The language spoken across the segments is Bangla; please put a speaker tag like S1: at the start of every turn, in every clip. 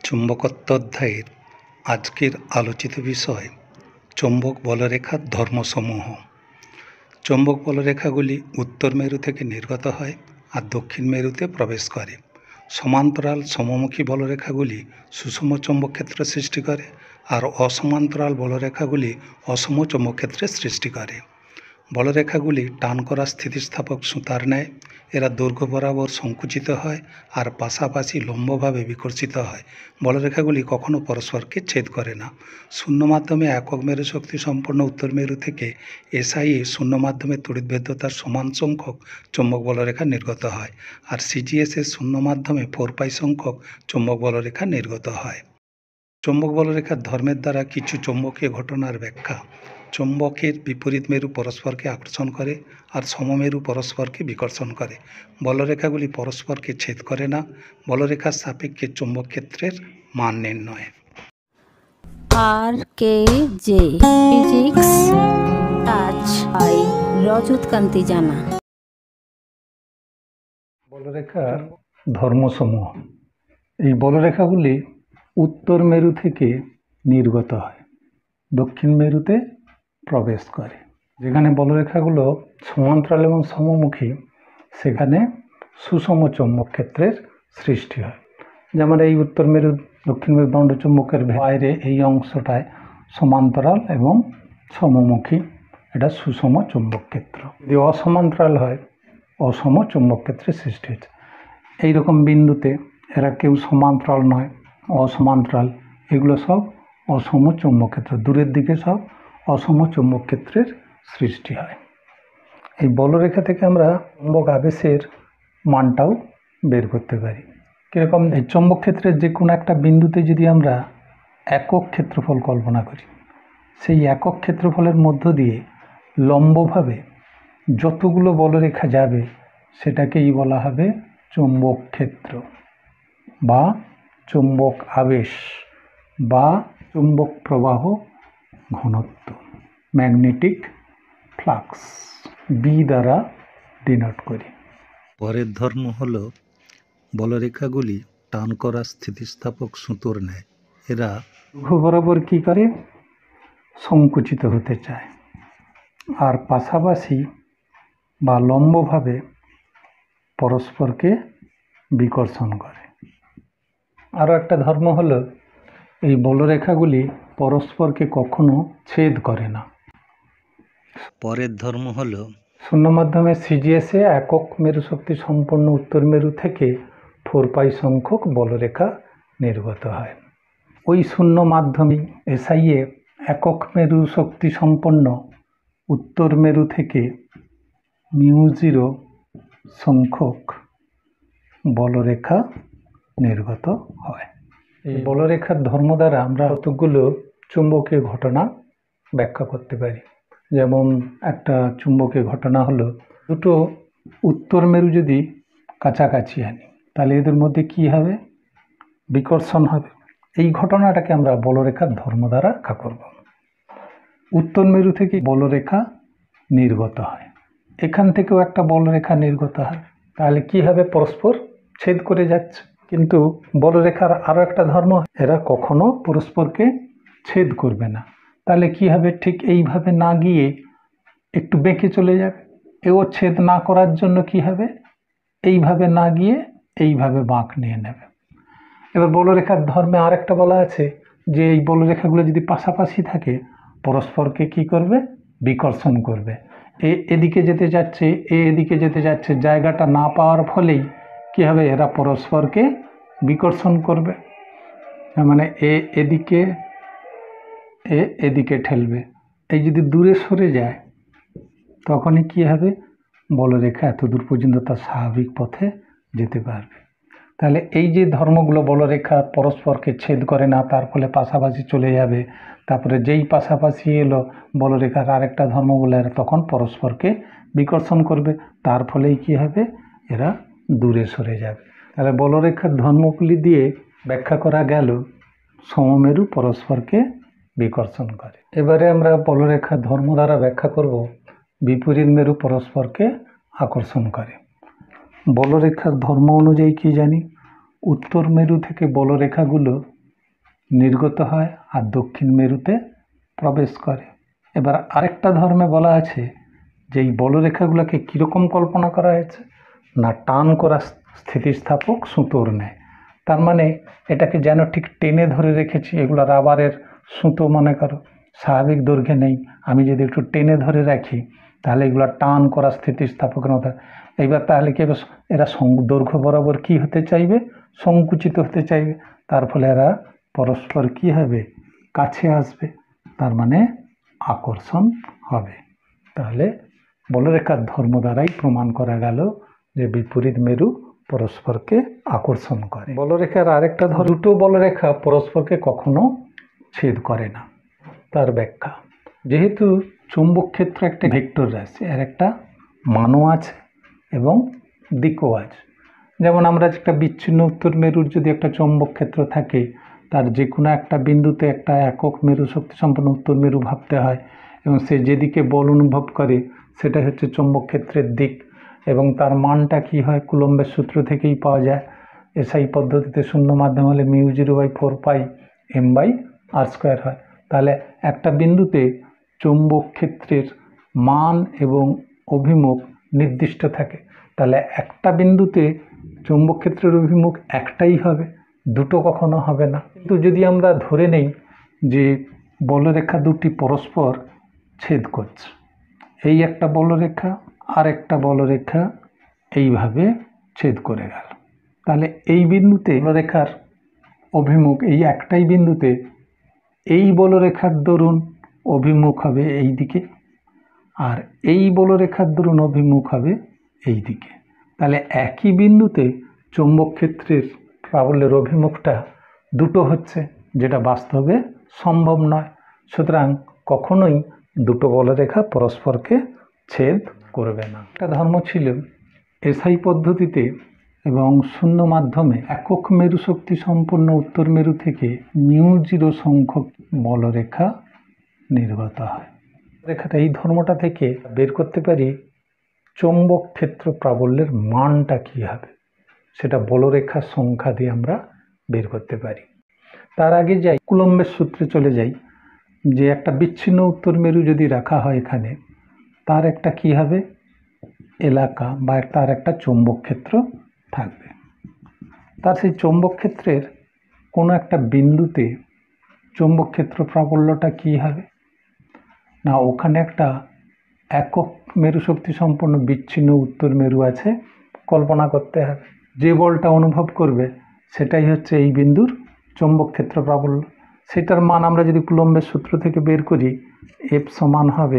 S1: চুম্বকত্ব অধ্যায়ের আজকের আলোচিত বিষয় চৌম্বক বলরেখার ধর্মসমূহ। চৌম্বক বলরেখাগুলি উত্তর মেরু থেকে নির্গত হয় আর দক্ষিণ মেরুতে প্রবেশ করে। সমান্তরাল সমমুখী বলরেখাগুলি সুষম চৌম্বকক্ষেত্র সৃষ্টি করে আর অসমান্তরাল বলরেখাগুলি অসম চৌম্বকক্ষেত্রের সৃষ্টি করে। বলরেখাগুলি টান করা স্থিতিস্থাপক সুতার ন্যায়। এরা দৈর্ঘ্য বরাবর সংকুচিত হয় আর পাশাপাশি লম্বভাবে বিকর্ষিত হয়। বলরেখাগুলি কখনো পরস্পরকে ছেদ করে না। শূন্য মাধ্যমে একক মেরু শক্তি সম্পন্ন উত্তর মেরু থেকে এসআইএ শূন্য মাধ্যমে তড়িৎভেদ্যতার সমান সংখ্যক চৌম্বক বলরেখা নির্গত হয় আর সিজিএসের শূন্য মাধ্যমে 4π সংখ্যক চৌম্বক বলরেখা নির্গত হয়। চৌম্বক বলরেখার ধর্মের দ্বারা কিছু চৌম্বকীয় ঘটনার ব্যাখ্যা। চৌম্বকের বিপরীত মেরু পরস্পরকে আকর্ষণ করে আর সমমেরু পরস্পরকে বিকর্ষণ করে। বলরেখাগুলি পরস্পরকে ছেদ করে না। বলরেখার সাপেক্ষে চৌম্বক ক্ষেত্রের মান নির্ণয়।
S2: R K J physics touch by Rajatkanti Jana.
S1: বলরেখার ধর্মসমূহ। এই বলরেখাগুলি উত্তর মেরু থেকে নির্গত হয়, দক্ষিণ মেরুতে প্রবেশ করে। যেখানে বলরেখাগুলো সমান্তরাল এবং সমমুখী সেখানে সুষম চৌম্বক ক্ষেত্রের সৃষ্টি হয়। যেমন এই উত্তর মেরু দক্ষিণ মেরু দণ্ডচুম্বকের বাইরে এই অংশটায় সমান্তরাল এবং সমমুখী, এটা সুষম চৌম্বক ক্ষেত্র। যদি অসমান্তরাল হয় অসম চৌম্বক ক্ষেত্রের সৃষ্টি হয়েছে। এইরকম বিন্দুতে এরা কেউ সমান্তরাল নয়, অসমান্তরাল, এগুলো সব অসম চৌম্বক ক্ষেত্র। দূরের দিকে সব অসম চৌম্বক ক্ষেত্রের সৃষ্টি হয়। এই বলরেখা থেকে আমরা চৌম্বক আবেশের মানটাও বের করতে পারি। কীরকম? এই চৌম্বক ক্ষেত্রের যে কোনো একটা বিন্দুতে যদি আমরা একক ক্ষেত্রফল কল্পনা করি, সেই একক ক্ষেত্রফলের মধ্য দিয়ে লম্বভাবে যতগুলো বলরেখা যাবে সেটাকেই বলা হবে চৌম্বক ক্ষেত্র বা চৌম্বক আবেশ বা চৌম্বক প্রবাহ ঘনত্ব, ম্যাগনেটিক ফ্লাক্স, বি দ্বারা ডিনোট করি। পরের ধর্ম হল বলরেখাগুলি টান করা স্থিতিস্থাপক সুতোর ন্যায়। এরা দৈর্ঘ্য বরাবর কী করে? সংকুচিত হতে চায় আর পাশাপাশি বা লম্বভাবে পরস্পরকে বিকর্ষণ করে। আরও একটা ধর্ম হলো এই বলরেখাগুলি পরস্পরকে কখনো ছেদ করে না। পরের ধর্ম হলো শূন্য মাধ্যমে সিজিএসে একক মেরু শক্তি সম্পন্ন উত্তর মেরু থেকে 4π সংখ্যক বলরেখা নির্গত হয়। ওই শূন্য মাধ্যমে এসআইএ একক মেরু শক্তি সম্পন্ন উত্তর মেরু থেকে μ0 সংখ্যক বলরেখা নির্গত হয়। এই বলরেখার ধর্ম দ্বারা আমরা কতগুলো চুম্বকীয় ঘটনা ব্যাখ্যা করতে পারি। যেমন একটা চুম্বকীয় ঘটনা হলো দুটো উত্তর মেরু যদি কাছাকাছি আনি তাহলে এদের মধ্যে কি হবে? বিকর্ষণ হবে। এই ঘটনাটাকে আমরা বলরেখার ধর্ম দ্বারা ব্যাখ্যা করব। উত্তর মেরু থেকে বলরেখা নির্গত হয়, এখান থেকেও একটা বলরেখা নির্গত হয়, তাহলে কি হবে? পরস্পর ছেদ করে যাচ্ছে। কিন্তু বলরেখার আরও একটা ধর্ম, এরা কখনো পরস্পরকে ছেদ করবে না। তাহলে কি হবে? ঠিক এইভাবে না গিয়ে একটু বেঁকে চলে যাবে। এও ছেদ না করার জন্য কি হবে? এইভাবে না গিয়ে এইভাবে বাঁক নিয়ে নেবে। এবার বলরেখার ধর্মে আরেকটা বলা আছে যে এই বলরেখাগুলো যদি পাশাপাশি থাকে পরস্পরকে কি করবে? বিকর্ষণ করবে। এদিকে যেতে যাচ্ছে, এদিকে যেতে যাচ্ছে, জায়গাটা না পাওয়ার ফলেই কি হবে? এরা পরস্পরকে বিকর্ষণ করবে। মানে এদিকে এদিকে ঠেলবে। এই যদি দূরে সরে যায় তখনই কি হবে? বলরেখা এত দূর পর্যন্ত তার স্বাভাবিক পথে যেতে পারবে। তাহলে এই যে ধর্মগুলো, বলরেখা পরস্পরকে ছেদ করে না, তার ফলে পাশাপাশি চলে যাবে। তারপরে যেই পাশাপাশি এলো বলরেখার আরেকটা ধর্মগুলো, এরা তখন পরস্পরকে বিকর্ষণ করবে, তার ফলেই কি হবে? এরা দূরে সরে যাবে। তাহলে বলরেখার ধর্মগুলি দিয়ে ব্যাখ্যা করা গেল সমমেরু পরস্পরকে বিকর্ষণ করে। এবারে আমরা বলরেখার ধর্ম দ্বারা ব্যাখ্যা করব বিপরীত মেরু পরস্পরকে আকর্ষণ করে। বলরেখার ধর্ম অনুযায়ী কি জানি? উত্তর মেরু থেকে বলরেখাগুলো নির্গত হয় আর দক্ষিণ মেরুতে প্রবেশ করে। এবার আরেকটা ধর্মে বলা আছে যে এই বলরেখাগুলোকে কীরকম কল্পনা করা হয়েছে না, টান করা স্থিতিস্থাপক সুতোর নেয়। তার মানে এটাকে যেন ঠিক টেনে ধরে রেখেছি। এগুলো রাবারের সুতো মনে করো, স্বাভাবিক দৈর্ঘ্যে নেই, আমি যদি একটু টেনে ধরে রাখি তাহলে এগুলো টান করা স্থিতিস্থাপকের মতো। এইবার তাহলে কি এরা দৈর্ঘ্য বরাবর কি হতে চাইবে, সংকুচিত হতে চাইবে, তার ফলে এরা পরস্পর কি হবে, কাছে আসবে, তার মানে আকর্ষণ হবে। তাহলে বলরেখার ধর্ম দ্বারাই প্রমাণ করা গেল যে বিপরীত মেরু পরস্পরকে আকর্ষণ করে। বলরেখার আরেকটা দুটো বলরেখা পরস্পরকে কখনো ছেদ করে না। তার ব্যাখ্যা, যেহেতু চুম্বক ক্ষেত্র একটা ভেক্টর রাশি, এর একটা মানও আছে এবং দিকও আছে। যেমন আমরা একটা বিচ্ছিন্ন উত্তর মেরুর যদি একটা চৌম্বক ক্ষেত্র থাকে, তার যে কোনো একটা বিন্দুতে একটা একক মেরু শক্তি সম্পন্ন উত্তর মেরু ভাবতে হয় এবং সে যেদিকে বল অনুভব করে সেটা হচ্ছে চৌম্বক ক্ষেত্রের দিক, এবং তার মানটা কি হয় কুলম্বের সূত্র থেকেই পাওয়া যায়। এসআই পদ্ধতিতে শূন্য মাধ্যম হলে μ0/4πm/r² হয়। তাহলে একটা বিন্দুতে চৌম্বক ক্ষেত্রের মান এবং অভিমুখ নির্দিষ্ট থাকে। তাহলে একটা বিন্দুতে চৌম্বক ক্ষেত্রের অভিমুখ একটাই হবে, দুটো কখনো হবে না। কিন্তু যদি আমরা ধরে নেই যে বলরেখা দুটি পরস্পর ছেদ করছে, এই একটা বলরেখা আর একটা বলরেখা এইভাবে ছেদ করে গেল, তাহলে এই বিন্দুতে বলরেখার অভিমুখ এই একটাই বিন্দুতে এই বলরেখার দরুন অভিমুখ হবে এই দিকে, আর এই বলরেখার দরুন অভিমুখ হবে এই দিকে। তাহলে একই বিন্দুতে চৌম্বক ক্ষেত্রের প্রাবল্যের অভিমুখটা দুটো হচ্ছে, যেটা বাস্তবে সম্ভব নয়। সুতরাং কখনোই দুটো বলরেখা পরস্পরকে ছেদ করবে না। একটা ধর্ম ছিল এসআই পদ্ধতিতে এবং শূন্য মাধ্যমে একক মেরু শক্তি সম্পন্ন উত্তর মেরু থেকে μ0 সংখ্যক বলরেখা নির্গত হয়। রেখাটা এই ধর্মটা থেকে বের করতে পারি চৌম্বক ক্ষেত্র প্রাবল্যের মানটা কী হবে, সেটা বলরেখার সংখ্যা দিয়ে আমরা বের করতে পারি। তার আগে যাই কুলম্বের সূত্রে চলে যাই, যে একটা বিচ্ছিন্ন উত্তর মেরু যদি রাখা হয় এখানে, তার একটা কি হবে এলাকা বা তার একটা চৌম্বক ক্ষেত্র থাকবে। তার সেই চৌম্বক ক্ষেত্রের কোনো একটা বিন্দুতে চৌম্বক ক্ষেত্র প্রাবল্যটা কি হবে না, ওখানে একটা একক মেরু শক্তি সম্পন্ন বিচ্ছিন্ন উত্তর মেরু আছে, কল্পনা করতে হবে। যে বলটা অনুভব করবে সেটাই হচ্ছে এই বিন্দুর চৌম্বক ক্ষেত্র প্রাবল্য। সেটার মান আমরা যদি কুলম্বের সূত্র থেকে বের করি, F সমান হবে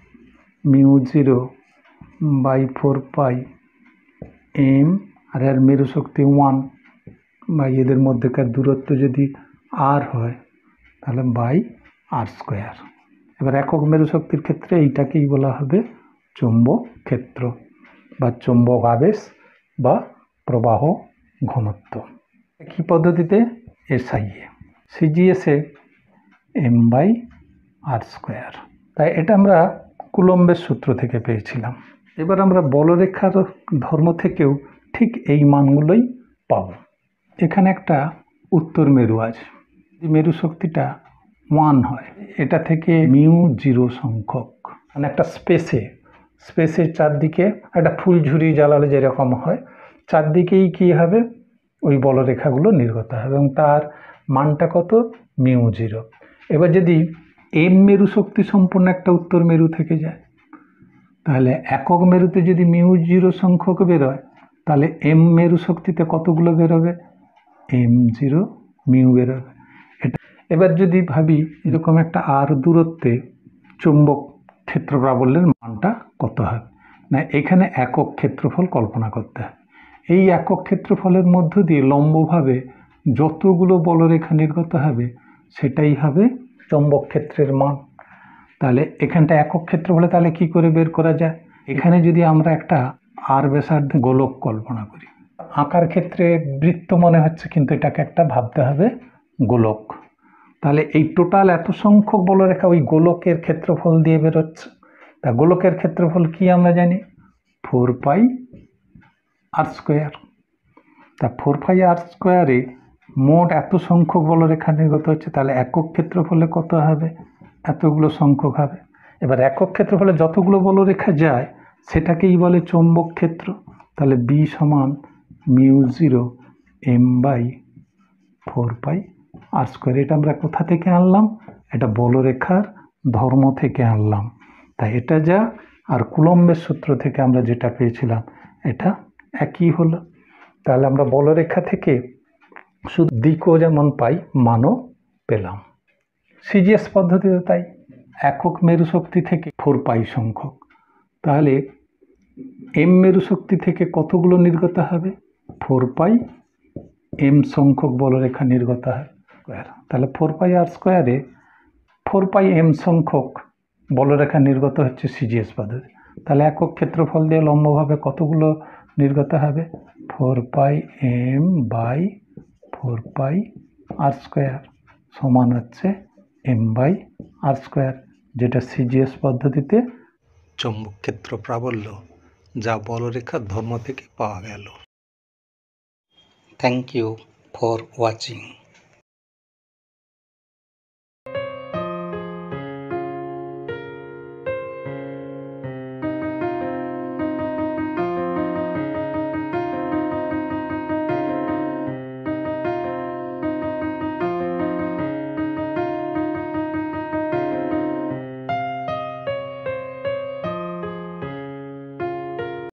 S1: μ0/4πm, আর এর মেরু শক্তি 1 বা এদের মধ্যেকার দূরত্ব যদি r হয় তাহলে r²। এবার একক মেরু শক্তির ক্ষেত্রে এইটাকেই বলা হবে চৌম্বক ক্ষেত্র বা চৌম্বক আবেশ বা প্রবাহ ঘনত্ব। একই পদ্ধতিতে এসআই সিজিএসে m/r²। তাই এটা আমরা কুলম্বের সূত্র থেকে পেয়েছিলাম। এবার আমরা বলরেখার ধর্ম থেকেও ঠিক এই মানগুলোই পাব। এখানে একটা উত্তর মেরু আছে, মেরু শক্তিটা 1 হয়, এটা থেকে μ0 সংখ্যক, মানে একটা স্পেসের চারদিকে একটা ফুলঝুরি জ্বালালে যেরকম হয়, চারদিকেই কি হবে ওই বলরেখাগুলো নির্গত হবে এবং তার মানটা কত μ0। এবার যদি m মেরু শক্তি সম্পন্ন একটা উত্তর মেরু থেকে যায়, তাহলে একক মেরুতে যদি μ0 সংখ্যক বেরোয়, তাহলে m মেরু শক্তিতে কতগুলো বেরোবে, m0 μ বেরোবে। এটা এবার যদি ভাবি এরকম একটা r দূরত্বে চৌম্বক ক্ষেত্র প্রাবল্যের মানটা কত হবে না, এখানে একক ক্ষেত্রফল কল্পনা করতে হয়। এই একক ক্ষেত্রফলের মধ্য দিয়ে লম্বভাবে যতগুলো বলরেখা নির্গত হবে সেটাই হবে চৌম্বক ক্ষেত্রের মান। তাহলে এখানটা একক ক্ষেত্রফলে তাহলে কি করে বের করা যায়, এখানে যদি আমরা একটা r ব্যাসার্ধ গোলক কল্পনা করি, আঁকার ক্ষেত্রে বৃত্ত মনে হচ্ছে কিন্তু এটাকে একটা ভাবতে হবে গোলক। তাহলে এই টোটাল এত সংখ্যক বলরেখা ওই গোলকের ক্ষেত্রফল দিয়ে বেরোচ্ছে। তা গোলকের ক্ষেত্রফল কি আমরা জানি 4πr²। তা 4πr² মোট এত সংখ্যক বলরেখা নির্গত হচ্ছে, তাহলে একক ক্ষেত্রফলে কত হবে? এতগুলো সংখ্যক হবে। এবার একক ক্ষেত্রফলে যতগুলো বলরেখা যায় সেটাকেই বলে চৌম্বক ক্ষেত্র। তাহলে B সমান μ0 m/4πr²। এটা আমরা কোথা থেকে আনলাম? এটা বলরেখার ধর্ম থেকে আনলাম। তাই এটা যা আর কুলম্বের সূত্র থেকে আমরা যেটা পেয়েছিলাম এটা একই হলো। তাহলে আমরা বলরেখা থেকে শুধু দিকও যেমন পাই, মানও পেলাম। সিজিএস পদ্ধতিতে তাই একক মেরু শক্তি থেকে 4π সংখ্যক, তাহলে এম মেরু শক্তি থেকে কতগুলো নির্গত হবে? 4π m সংখ্যক বলরেখা নির্গত হয় স্কোয়ার। তাহলে 4πr²-এ 4π m সংখ্যক বলরেখা নির্গত হচ্ছে সিজিএস পদ্ধতি। তাহলে একক ক্ষেত্রফল দিয়ে লম্বভাবে কতগুলো নির্গত হবে? 4π m/4πr² সমান হচ্ছে m/r², যেটা সিজিএস পদ্ধতিতে চৌম্বক ক্ষেত্র প্রাবল্য, যা বলরেখার ধর্ম থেকে পাওয়া গেল। Thank you for watching.